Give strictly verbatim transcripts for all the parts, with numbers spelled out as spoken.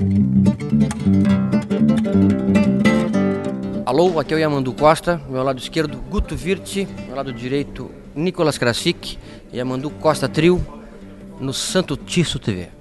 Alô, aqui é o Yamandu Costa, do meu lado esquerdo Guto Virti, do meu lado direito Nicolas Krasik, Yamandu Costa Trio, no Santo Tirso T V.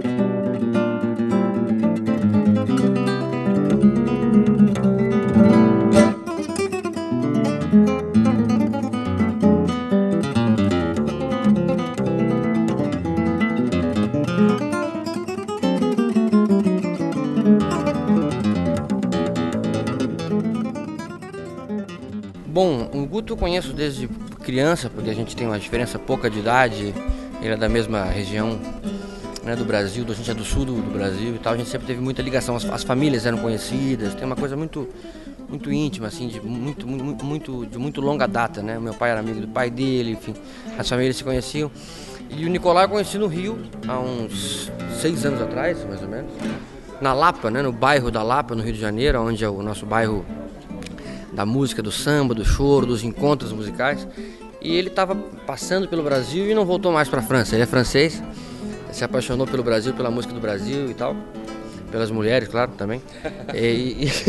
Bom, o Guto eu conheço desde criança, porque a gente tem uma diferença pouca de idade, ele é da mesma região, né, do Brasil, a gente é do sul do, do Brasil e tal, a gente sempre teve muita ligação, as, as famílias eram conhecidas, tem uma coisa muito, muito íntima, assim, de muito, muito, muito, de muito longa data, né, o meu pai era amigo do pai dele, enfim, as famílias se conheciam. E o Nicolai eu conheci no Rio, há uns seis anos atrás, mais ou menos, na Lapa, né, no bairro da Lapa, no Rio de Janeiro, onde é o nosso bairro da música, do samba, do choro, dos encontros musicais. E ele estava passando pelo Brasil e não voltou mais para a França. Ele é francês, se apaixonou pelo Brasil, pela música do Brasil e tal, pelas mulheres, claro, também. E, e...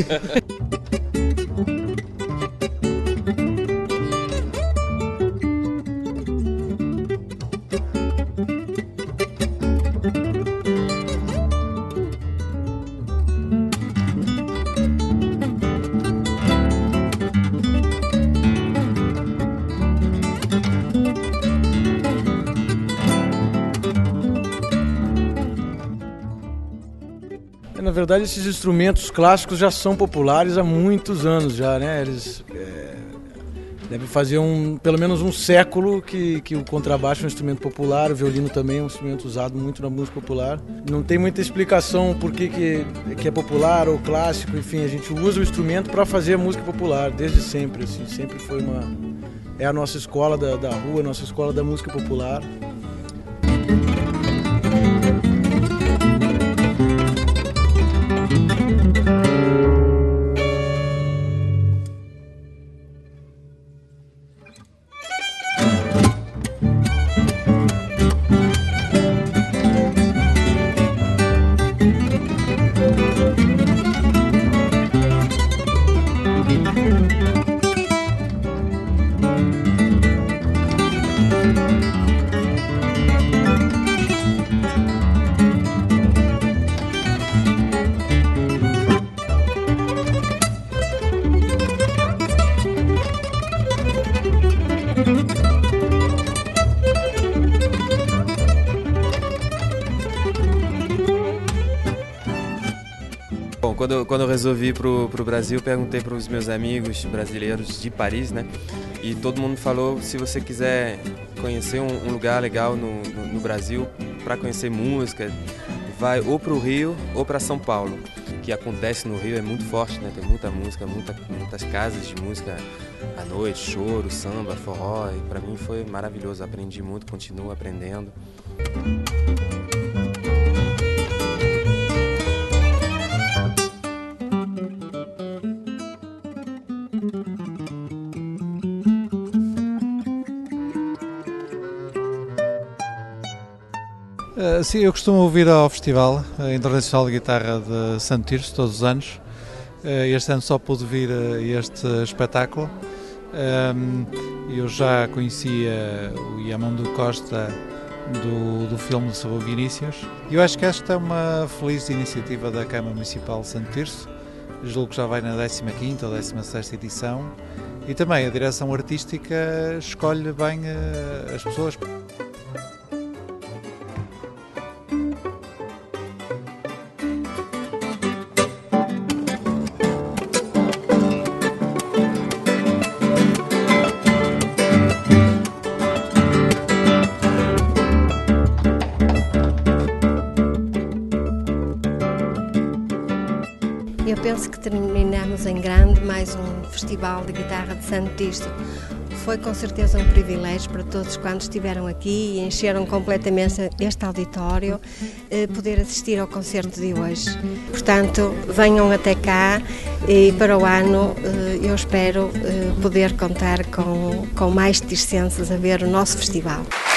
Na verdade, esses instrumentos clássicos já são populares há muitos anos já, né? Eles é, devem fazer um, pelo menos um século que, que o contrabaixo é um instrumento popular, o violino também é um instrumento usado muito na música popular. Não tem muita explicação por que, que, que é popular ou clássico, enfim, a gente usa o instrumento para fazer a música popular desde sempre, assim, sempre foi uma... É a nossa escola da, da rua, a nossa escola da música popular. Bom, quando eu, quando eu resolvi ir pro, pro Brasil, perguntei para os meus amigos brasileiros de Paris, né? E todo mundo falou, se você quiser conhecer um, um lugar legal no, no, no Brasil, para conhecer música, vai ou pro Rio ou para São Paulo. O que acontece no Rio é muito forte, né? Tem muita música, muita, muitas casas de música à noite, choro, samba, forró. E para mim foi maravilhoso, aprendi muito, continuo aprendendo. Uh, sim, eu costumo ouvir ao Festival Internacional de Guitarra de Santo Tirso todos os anos. Uh, este ano só pude vir a este espetáculo. Um, eu já conhecia o Yamandu Costa do, do filme sobre o Vinícius. Eu acho que esta é uma feliz iniciativa da Câmara Municipal de Santo Tirso. Julgo que já vai na décima quinta ou décima sexta edição. E também a direção artística escolhe bem uh, as pessoas. Eu penso que terminamos em grande mais um Festival de Guitarra de Santo Tirso. Foi com certeza um privilégio para todos quantos estiveram aqui e encheram completamente este auditório, eh, poder assistir ao concerto de hoje. Portanto, venham até cá e para o ano eh, eu espero eh, poder contar com, com mais tircenses a ver o nosso festival.